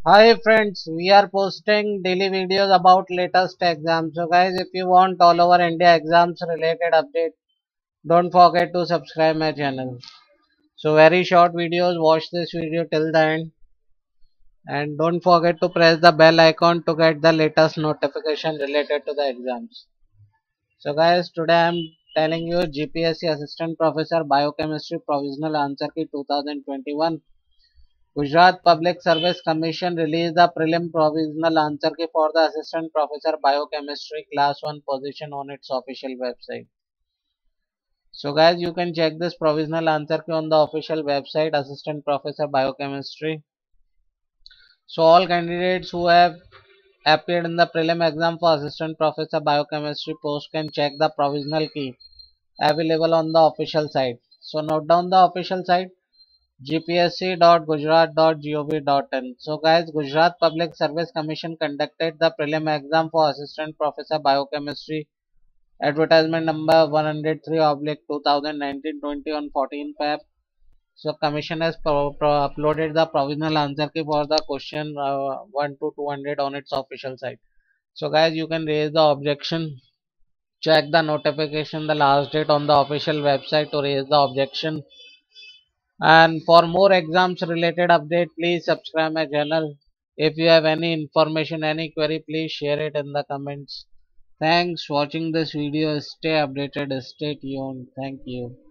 Hi friends, we are posting daily videos about latest exams. So guys, if you want all over India exams related update, don't forget to subscribe my channel. So very short videos, watch this video till the end and don't forget to press the bell icon to get the latest notification related to the exams. So guys, today I am telling you GPSC Assistant Professor Biochemistry Provisional Answer Key 2021. Gujarat Public Service Commission released the prelim provisional answer key for the Assistant Professor Biochemistry Class 1 position on its official website. So guys, you can check this provisional answer key on the official website Assistant Professor Biochemistry. So all candidates who have appeared in the prelim exam for Assistant Professor Biochemistry post can check the provisional key available on the official site. So note down the official site gpsc.gujarat.gov.in. So guys, Gujarat Public Service Commission conducted the prelim exam for Assistant Professor Biochemistry, advertisement number 103 oblique 2019-20 on 14 Feb. So commission has uploaded the provisional answer key for the question 1 to 200 on its official site. So guys, you can raise the objection. Check the notification, the last date on the official website to raise the objection. And for more exams related update, please subscribe my channel. If you have any information, any query, please share it in the comments. Thanks for watching this video. Stay updated, stay tuned. Thank you.